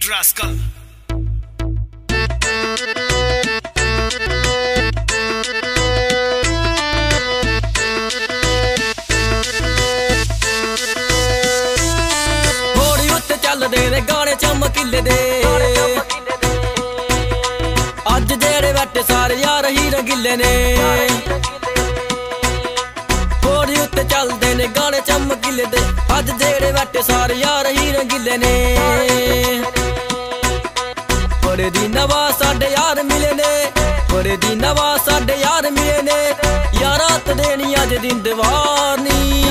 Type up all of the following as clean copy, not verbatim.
Rascal. ਹੋੜੀ ਉੱਤੇ ਚੱਲਦੇ ਨੇ ਗਾਣੇ ਚਮਕੀਲੇ ਦੇ ਅੱਜ ਜਿਹੜੇ ਬੈਠੇ ਸਾਰੇ ਯਾਰ ਹੀ ਰੰਗੀਲੇ ਨੇ ਹੋੜੀ ਉੱਤੇ ਚੱਲਦੇ ਨੇ ਗਾਣੇ ਚਮਕੀਲੇ ਦੇ ਅੱਜ ਜਿਹੜੇ ਬੈਠੇ ਸਾਰੇ ਯਾਰ ਹੀ ਰੰਗੀਲੇ ਨੇ ਬੜੇ ਦਿਨਾਂ ਬਾਅਦ ਸਾਡੇ ਯਾਰ ਮਿਲੇ ਨੇ ਬੜੇ ਦਿਨਾਂ ਬਾਅਦ ਸਾਡੇ ਯਾਰ ਮਿਲੇ ਨੇ ਯਾਰਾਂ ਤੇ ਦੇਣੀ ਅੱਜ ਦਿਨ ਦੀਵਾਰ ਨੀ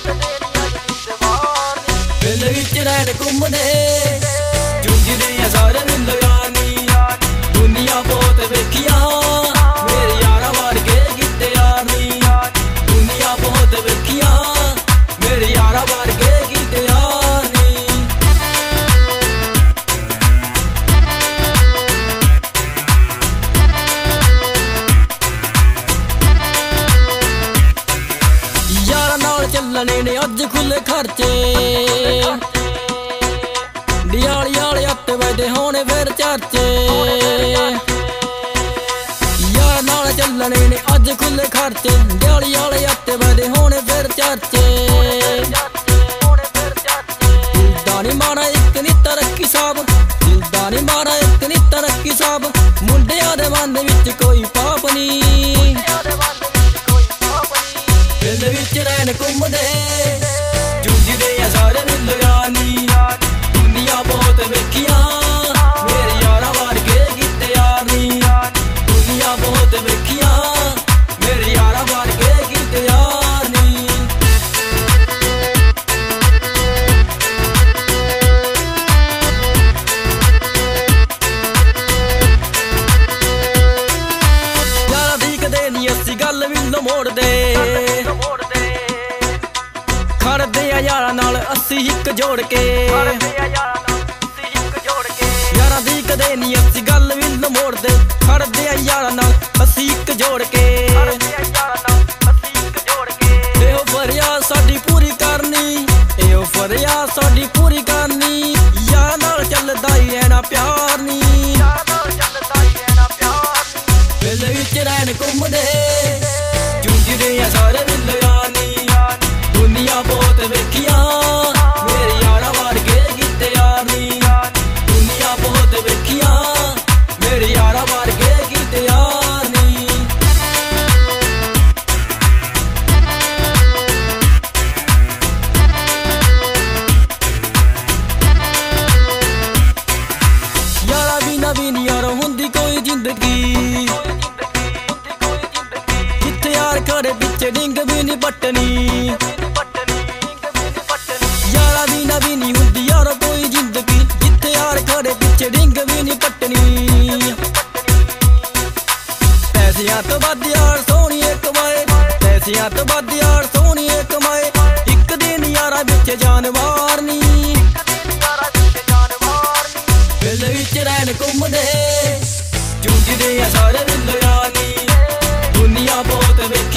ਦਿਲ ਵਿੱਚ ਰਹਿਣ ਘੁੰਮਦੇ ਜੁੰਝਦੇ ਆ ਸਾਰੇ ਨੂੰ ਲਗਾਨੀ ਦੁਨੀਆ ਬਹੁਤ ਵੇਖੀਆਂ ਮੇਰੇ ਯਾਰਾਂ ਵਰਗੇ ਕਿਤੇ ਯਾਰ ਨੀ ਦੁਨੀਆ ਬਹੁਤ ਵੇਖੀਆਂ ਮੇਰੇ ਯਾਰਾਂ ਵਰਗੇ ਕਿਤੇ ਯਾਰ ਨੀ ਯਾਰਾਂ ਨਾਲ ਚੱਲਣੇ ਨੇ ਅੱਜ ਖੁੱਲੇ ਖਰਚੇ ਦਿਹਾੜੀ ਵਾਲੇ ਹੱਤੇ ਵੱਜਦੇ ਹੋਣੇ ਫਿਰ ਚਰਚੇ ਯਾਰ ਨਾਲ ਚੱਲਣੇ ਨੇ ਅੱਜ ਖੁੱਲੇ ਖਰਚੇ ਦਿਹਾੜੀ ਵਾਲੇ ਹੱਤੇ ਵੱਜਦੇ ਹੋਣੇ ਫਿਰ ਚਰਚੇ ਦਿਲਦਾ ਨੀ ਮਾਰਾ ਇੱਕ ਨੀ ਤਰੱਕੀ ਸਾਬ ਦਿਲਦਾ ਨੀ ਮਾਰਾ ਇੱਕ ਨੀ ਤਰੱਕੀ ਸਾਬ ਮੁੰਡਿਆਂ ਦੇ ਮਨ ਵਿੱਚ ਕੋਈ ਪਾਪ ਨੀ ਦਿਲ ਵਿੱਚ ਰਹਿਣ ਘੁੰਮਦੇ ਜੁੰਝਦੇ ਆ ਸਾਰੇ ਨੂੰ ਲਗਾਨੀ ਦੁਨੀਆ ਬਹੁਤ ਵੇਖੀਆਂ ਮੇਰੇ ਯਾਰਾਂ ਵਰਗੇ ਕਿਤੇ ਯਾਰ ਨੀ ਦੁਨੀਆ ਬਹੁਤ ਵੇਖੀਆਂ ਮੇਰੇ ਯਾਰਾਂ ਵਰਗੇ ਕਿਤੇ ਯਾਰ ਨੀ ਯਾਰਾਂ ਦੀ ਕਦੇ ਨੀ ਅਸੀਂ ਗੱਲ ਵੀ ਮੋੜਦੇ ਖੜਦੇ ਆ ਯਾਰਾਂ ਨਾਲ ਅਸੀਂ ਇੱਕ ਜੋੜ ਕੇ ਯਾਰਾਂ ਦੀ ਕਦੇ ਨੀ ਅਸੀਂ ਗੱਲ ਵੀ ਮੋੜਦੇ ਖੜਦੇ ਆ ਯਾਰਾਂ ਨਾਲ ਅਸੀਂ ਇੱਕ ਜੋੜ ਕੇ ਇਹੋ ਫਰਿਆਦ ਸਾਡੀ ਪੂਰੀ ਕਰਨੀ ਇਹੋ ਫਰਿਆਦ ਸਾਡੀ ਪੂਰੀ ਕਰਨੀ ਯਾਰਾਂ ਨਾਲ ਚੱਲਦਾ ਹੀ ਰਹਿਣਾ ਪਿਆਰ ਨੀ ਦਿਲ ਵਿੱਚ ਰਹਿਣ ਘੁੰਮਦੇ ਜੁੰਝਦੇ ਆ ਸਾਰੇ ਨੂੰ ਲਗਾਨੀ ਦੁਨੀਆ ਬਹੁਤ ਵੇਖੀਆਂ ਮੇਰੇ ਯਾਰਾਂ ਵਰਗੇ ਕਿਤੇ ਯਾਰ ਨੀ ਦੁਨੀਆ ਬਹੁਤ ਵੇਖੀਆਂ ਮੇਰੇ ਯਾਰਾਂ ਵਰਗੇ ਕਿਤੇ ਯਾਰ ਨੀ ਯਾਰਾਂ ਬਿਨਾਂ ਵੀ ਨੀ ਯਾਰ ਹੁੰਦੀ ਕੋਈ ਜ਼ਿੰਦਗੀ ਜਿੱਥੇ ਯਾਰ ਖੜੇ ਪਿੱਛੇ ਡਿੰਗ ਵੀ ਨੀ ਪੱਟਣੀ ਯਾਰਾਂ ਬਿਨਾਂ ਵੀ ਨੀ ਹੁੰਦੀ ਯਾਰ ਕੋਈ ਜ਼ਿੰਦਗੀ ਜਿੱਥੇ ਯਾਰ ਖੜੇ ਪਿੱਛੇ ਡਿੰਗ ਵੀ ਨੀ ਪੱਟਣੀ ਪੈਸਿਆਂ ਤੋਂ ਵੱਧ ਯਾਰ ਸੋਹਣੀਏ ਕਮਾਏ ਪੈਸਿਆਂ ਤੋਂ ਵੱਧ ਯਾਰ ਸੋਹਣੀਏ ਕਮਾਏ ਇੱਕ ਦਿਨ ਯਾਰਾਂ ਵਿੱਚ ਜਾਨ ਵਾਰਨੀ ਦਿਲ ਵਿੱਚ ਰਹਿਣ ਘੁੰਮਦੇ ਜੁੰਝਦੇ ਆ ਸਾਰੇ ਨੂੰ ਲਗਾਨੀ ਦੁਨੀਆ ਬਹੁਤ ਵੇਖੀ